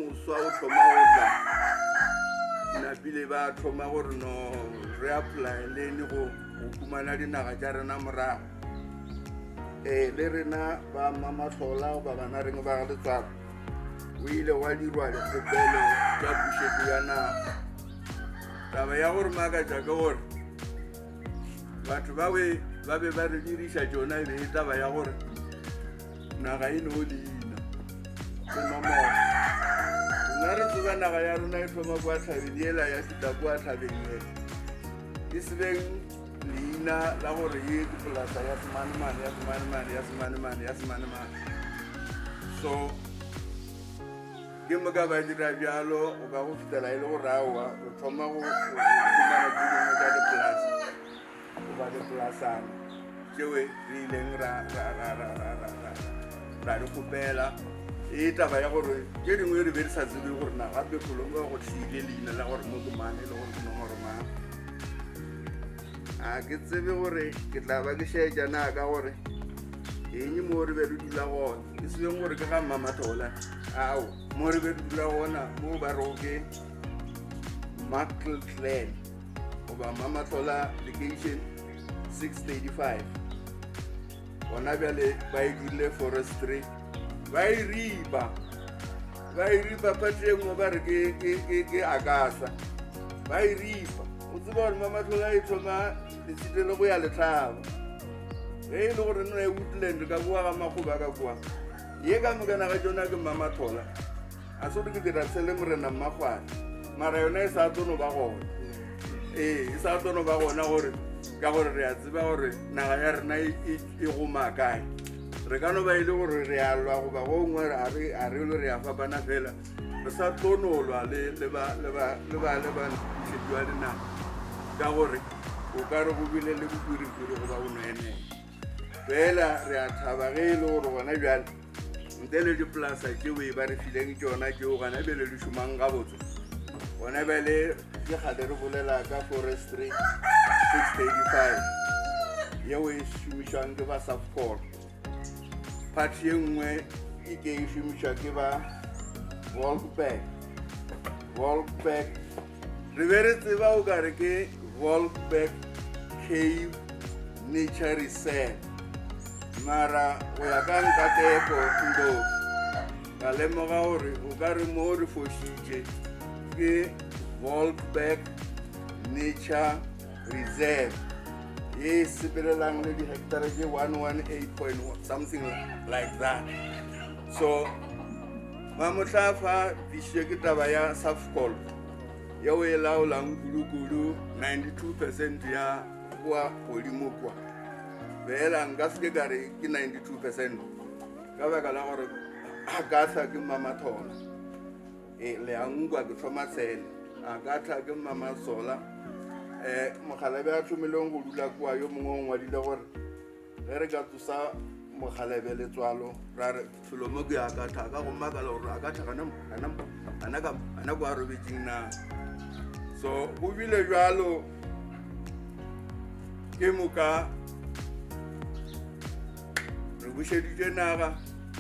moswa o thoma go tla napile ba thoma gore no re apply lene go kumana dinaga tša rena morago le rena ba Mamatlhola ba bana reng ba Letswalo o ile wa dirwa lekgopelo tša pušetšo ya naga taba ya gore makatša ke gore batho ba be ba re diriša tšona be taba ya gore naga e no leina ke nomoro nna re tseba naga ya rona e thoma kwa tlhabeng ela ya feta kwa tlhabeng ela ke sebeng leina la gore ye dipolasa ya semanemane so ke mo ka ba dira bjalo o ka go fitela e le go raoa o thoma go fumana dingwe tša dipolasa o ba dipolasana tšeo re ileng ra di kgopela e taba ya gore ke dingwe re be re sa tsebe gore na gape kgolong ba go tlile leina la gore mo ke mane le gore ke nomoro mang a ke tsebe gore ke tla ba ke šaetša na ka gore eng mo re be re dula gona ke sebeng gore ke ga Mamatlhola ao mo re be re dula gona mo ba re ke Markle Clan goba Mamatlhola location 635 gona bjale ba e dule forestry ba e ripa pati e ngwe ba re ke Akasa ba e ripa o tseba gore Mamatlhola e thoma letshitele go ya Letlhaba ge e le gore nna e Woodland ka boa ga Makgoba ka kwa ye ka mokana ga tšona ke Mamatlhola a se gore ke dira tshele Morena Mmagwane mara yona e sa tsono ba gona e sa tsono ba gona gore ka gore re a tseba gore naga ya rena e goma kae re ka no ba ile gore re a lwa goba go ngwe a re le re a fapana fela re sa tlonolwa le ba šetiwa dinaga ka gore o ka re go bile le bopiripiri goba bonweenee fela re a thaba ge e le gore gona bjale nte le dipolasa tšeo ba re fileng tšona tšeo gana bele le šomang gabotse gona bele ke kgale re bolela ka forestry 635 yeo e šomišwang ke ba Safcol pati ye nngwe e ke e šomišwa ke ba Volkberg re be re tseba o kare ke Volkberg Cave Nature Reserve mara go ya ka Nkateko Ndlovu ka lemoga gore o ka re mo re fošitše ke Volkberg Nature Reserve ye sepelelang le di-hectare ke 118 something like that so Mamotlhafa dišie ke taba ya Safcol yeo e laolang kudu 92% ya kwa godimo kwa fela nka seke ka re ke 92% ka baka la gore Akasa ke Mamatlhola le a nkwa ke thoma tshele Akasa ke Mamasola Mokgalebe a thomileng go dula kwa yo mongwe o ngwadile gore ge re ka tsosa Mokgalebe Letswalo ra re Felomo ke Akatha ka go makala gore Akatha ana kwa robetseng na so go bile jalo ke moka re bušeditše naga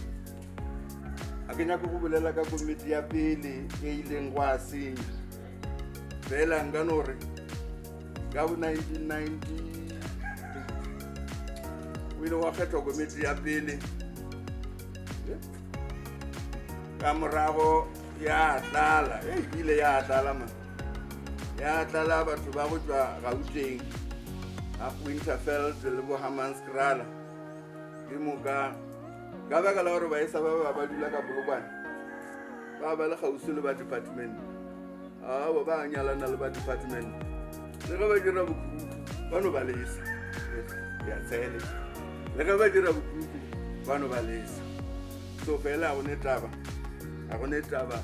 a ke nyako go bolela ka komiti ya pele e ileng go a senya fela nka no re ka bo 1990 o ile wa kgethwa komiti ya pele ka morago ya tlala ile ya tlala batho ba go tšwa Gauteng a Winterfeld le bo Hammanskraal ke moka ka baka la gore baesa ba dula ka Polokwane ba le gausi le ba department ba nyalana le ba department le ge ba dira bokhutlo ba no ba lesa ya tshele le ge ba dira bokhutlo ba no ba lesa so fela a go ne taba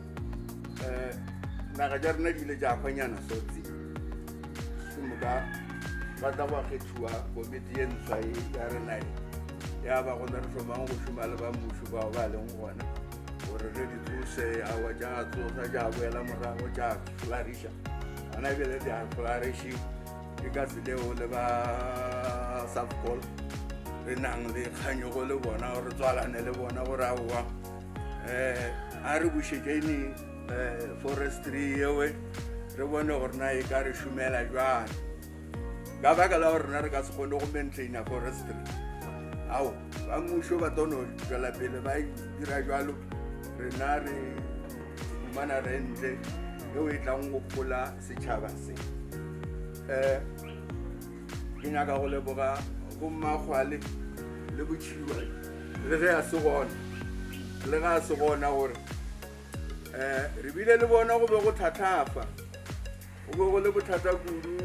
naga ja rena di ile ja khwanyana sotsi ke moka ba tla go kgethiwa komiti e ntshwa ya rena ya ba gona re thomang go šoma le ba mmušo bao ba leng gona gore re di tsose awa ja tsosa ja boela morago ja flariša ana ebile di a flariši ke ka tseleo le ba Safcol re nang le kganyogo le bona gore tswalane le bona gore aowa a re bušetšene forestry ewe re bone gore na e ka re šomela jwang ka baka la gore na re ka se kgone go maintaina forestry ao ba mmušo ba tono tšwela pele ba dira jwalo rena re humana rente eo e tlang go gopola setšhaba se ke nyaka go leboga bommakgwale le botšhiwa le ge a se gona le ga a se gona gore re bile le bona go be go thathafa go be go le bothata kudu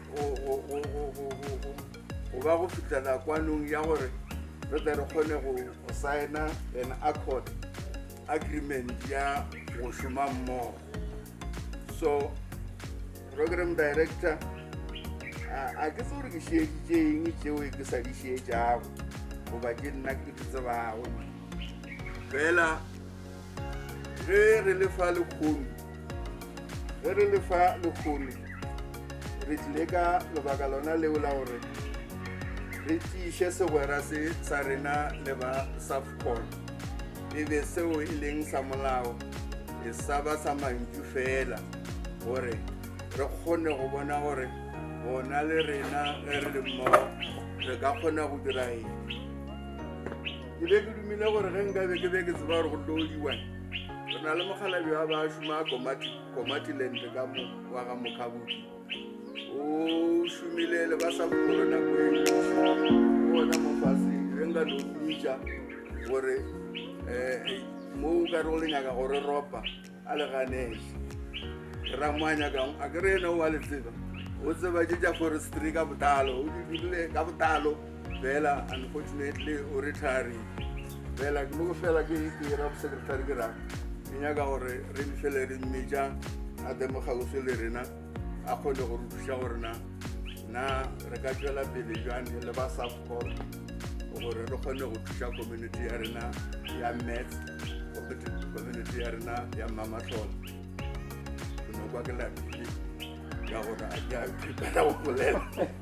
go ba go fitlhela kwanong ya gore re tle re kgone go signa an accord agreement ya go šoma mmogo. So program director a ke se gore ke šieditše eng tšeo ke sa di šietšago goba ke nna ke di tsebago fela ge re lefa lekgono re tlile ka lebaka lona leo la gore re tiiše segwera se sa rena le ba SAFCOL e be seo e leng sa molao e sa ba sa mantšu fela gore re kgone go bona gore bona le rena ge re le mmogo re ka kgona go dira eng. Ke be ke dumile gore ge nkabe ke be ke tseba gore go tlodiwa re na le mokgalabi wa ba šoma Komatiland ka mo wa ga Mokhabuti o šomile le ba SAFCOL nako e bona mofase ge nka no mmitša gore mo ka re go le nyaka gore ropa a le ganeše ra moanyakang a ke re ena o wa le tseba o tseba tše tša forestry ka botalo o di dirile ka botalo fela unfortunately o retire fela ke mo fela ke ra secretary ke ra ke nyaka gore re di fele re mmetša a demogauso le rena a kgone go re thuša gore na re ka tšwela pele jang le ba SAFCOL gore re kgone go thuša community ya rena ya Mets community ya rena ya Mamatlola ke no kwa ke lapile ka gore a ke a prepare go bolela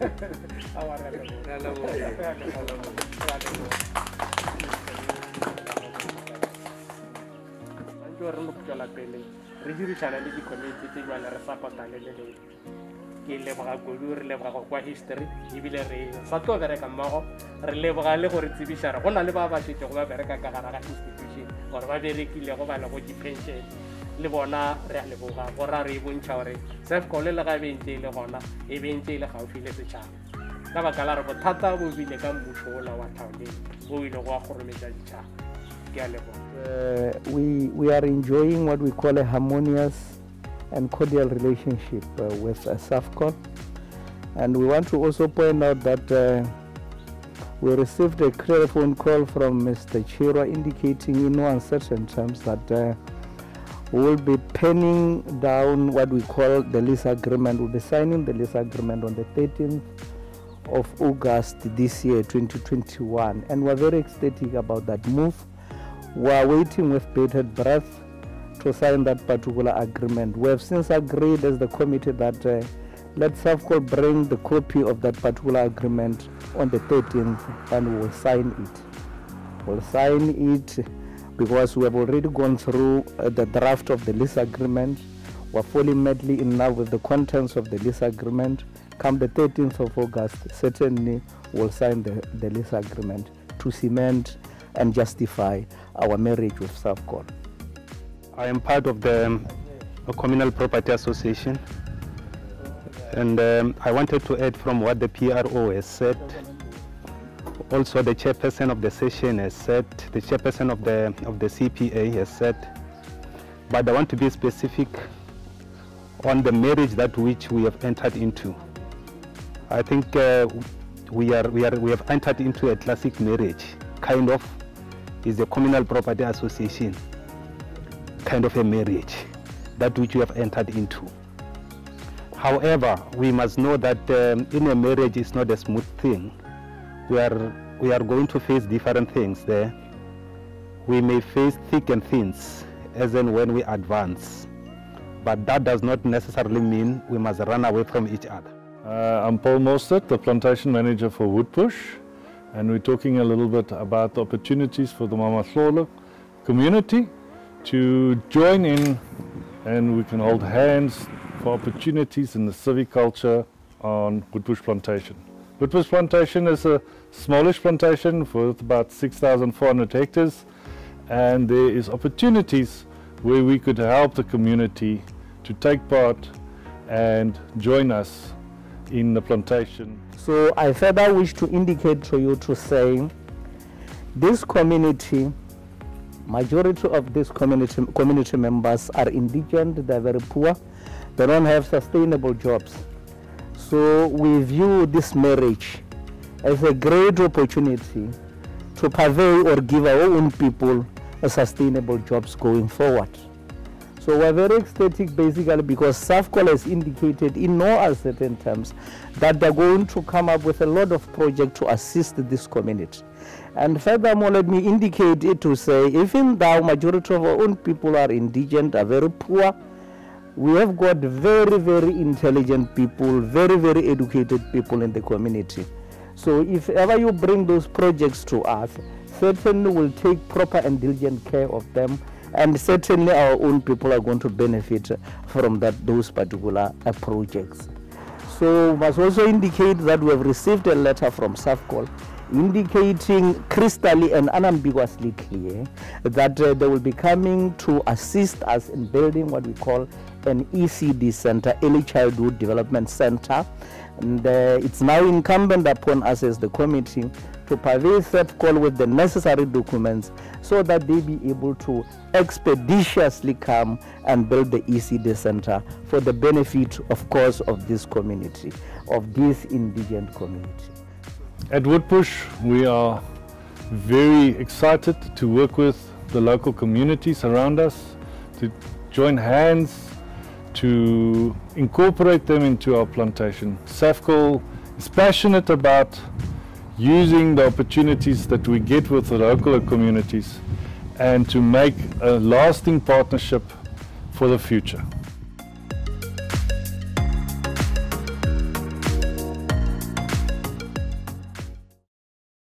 re no putela pele re dirisana le di-community tse jwale re support-ane le le ke leboga kudu re leboga go kwa history ebile re sa tlo bereka mmogo re leboga le gore tsebiša re go na le ba ba šetše go ba bereka ka gare ga institution gore ba berekile go bana go di-pension le bona re a leboga gora re e bontšha gore SAFCOL le ga bentše le gona e bentše le gaufi le setšhaba ka baka la re bothata bo bile ka mmušo ola wa taoneng bo ile go a kgorometša ditšhaba. We are enjoying what we call a harmonious and cordial relationship with SAFCOL, and we want to also point out that we received a clear phone call from Mr. Chirwa indicating in no uncertain terms that we will be penning down what we call the lease agreement. We'll be signing the lease agreement on the 13th of August this year, 2021, and we're very ecstatic about that move. We are waiting with bated breath to sign that particular agreement. We have since agreed as the committee that let SAFCOL bring the copy of that particular agreement on the 13th and we will sign it. We'll sign it because we have already gone through the draft of the lease agreement. We're fully madly in love with the contents of the lease agreement. Come the 13th of August, certainly we'll sign the lease agreement to cement and justify our marriage with SAFCOL. I am part of the Communal Property Association, and I wanted to add from what the PRO has said. Also, the chairperson of the session has said, the chairperson of the CPA has said, but I want to be specific on the marriage that which we have entered into. I think we have entered into a classic marriage, kind of. Is a communal property association, kind of a marriage, that which we have entered into. However, we must know that in a marriage it's not a smooth thing. We are going to face different things there. We may face thick and thins as and when we advance, but that does not necessarily mean we must run away from each other. I'm Paul Mostert, the plantation manager for Woodbush. And we're talking a little bit about the opportunities for the Mamatlola community to join in, and we can hold hands for opportunities in the civic culture on Woodbush Plantation. Woodbush Plantation is a smallish plantation with about 6,400 hectares, and there is opportunities where we could help the community to take part and join us in the plantation. So I further wish to indicate to you to say this community, majority of this community members are indigent, they're very poor, they don't have sustainable jobs. So we view this marriage as a great opportunity to purvey or give our own people a sustainable jobs going forward. So we're very ecstatic basically because SAFCOL has indicated in no uncertain terms that they're going to come up with a lot of projects to assist this community. And furthermore, let me indicate it to say, even though majority of our own people are indigent, are very poor, we have got very, very intelligent people, very, very educated people in the community. So if ever you bring those projects to us, certainly we'll take proper and diligent care of them, and certainly our own people are going to benefit from those particular projects. So we must also indicate that we have received a letter from SAFCOL indicating crystally and unambiguously clear that they will be coming to assist us in building what we call an ECD center, Early Childhood Development Center. And it's now incumbent upon us as the committee to purvey SAFCOL with the necessary documents so that they be able to expeditiously come and build the ECD center for the benefit, of course, of this community, of this indigent community. At Woodbush, we are very excited to work with the local communities around us, to join hands, to incorporate them into our plantation. SAFCOL is passionate about using the opportunities that we get with the local communities and to make a lasting partnership for the future.